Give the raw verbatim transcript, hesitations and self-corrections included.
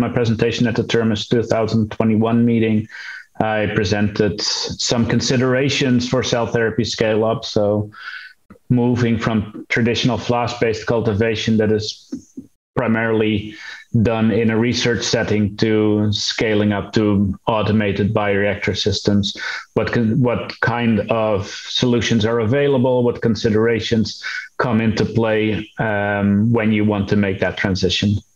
my presentation at the TERMIS two thousand twenty-one meeting, I presented some considerations for cell therapy scale up. So moving from traditional flask-based cultivation that is primarily done in a research setting to scaling up to automated bioreactor systems. What what kind of solutions are available? What considerations come into play um, when you want to make that transition?